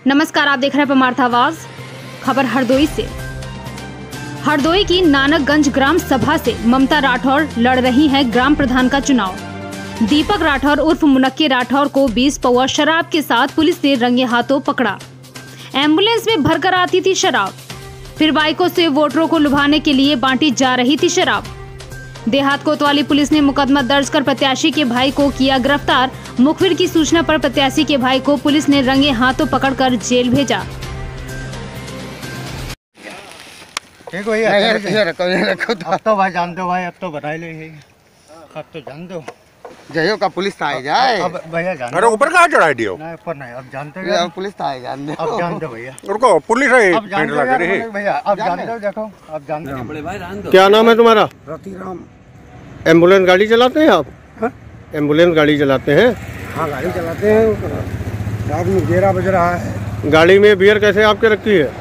नमस्कार, आप देख रहे हैं परमार्थ आवाज। खबर हरदोई से। हरदोई की नानकगंज ग्राम सभा से ममता राठौर लड़ रही हैं ग्राम प्रधान का चुनाव। दीपक राठौर उर्फ मुनक्की राठौर को 20 पौवा शराब के साथ पुलिस ने रंगे हाथों पकड़ा। एम्बुलेंस में भरकर आती थी शराब, फिर बाइकों से वोटरों को लुभाने के लिए बांटी जा रही थी शराब। देहात कोतवाली पुलिस ने मुकदमा दर्ज कर प्रत्याशी के भाई को किया गिरफ्तार। मुखबिर की सूचना पर प्रत्याशी के भाई को पुलिस ने रंगे हाथों पकड़कर जेल भेजा। ठीक है, अब तो भाई जानते हो भाई, अब तो बता लो, अब तो जानते हो जयो का पुलिस था जाए। अब भैया जानते अरे ऊपर कहाँ चढ़ाई दियो? नहीं, ऊपर नहीं, अब जानते हो, अब पुलिस था जानते हो। अब जानते हो भैया, रुको, पुलिस है, अब जानते हो भैया, अब जानते हो, देखो अब जानते हो। बड़े भाई रान दो। क्या नाम है तुम्हारा? रतिराम। एम्बुलेंस गाड़ी चलाते हैं आप? हाँ? एम्बुलेंस गाड़ी चलाते हैं? हाँ, गाड़ी चलाते हैं। रात में 11 बज रहा है। गाड़ी में बियर कैसे आपके रखी है?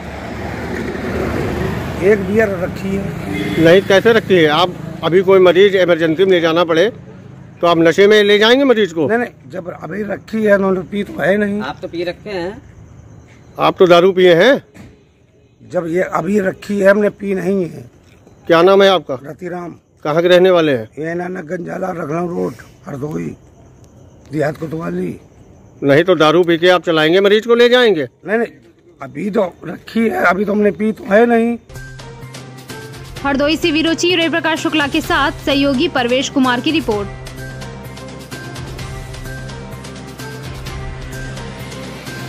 एक बियर रखी है। नहीं, कैसे रखी है? आप अभी कोई मरीज इमरजेंसी में ले जाना पड़े तो आप नशे में ले जाएंगे मरीज को? नहीं, जब अभी रखी है, उन्होंने पी तो है नहीं। आप तो पी रखते हैं। आप तो दारू पिए हैं। जब ये अभी रखी है, हमने पी नहीं है। क्या नाम है आपका? रतिराम। कहाँ के रहने वाले हैं? ये नानकगंज जाला, रघलम रोड, हरदोई, देहात कोतवाली। नहीं तो दारू पी के आप चलाएंगे, मरीज को ले जाएंगे? नहीं, अभी तो रखी है, अभी तो हमने पी तो है नहीं। हरदोई से वीरोची रे प्रकाश शुक्ला के साथ सहयोगी परवेश कुमार की रिपोर्ट।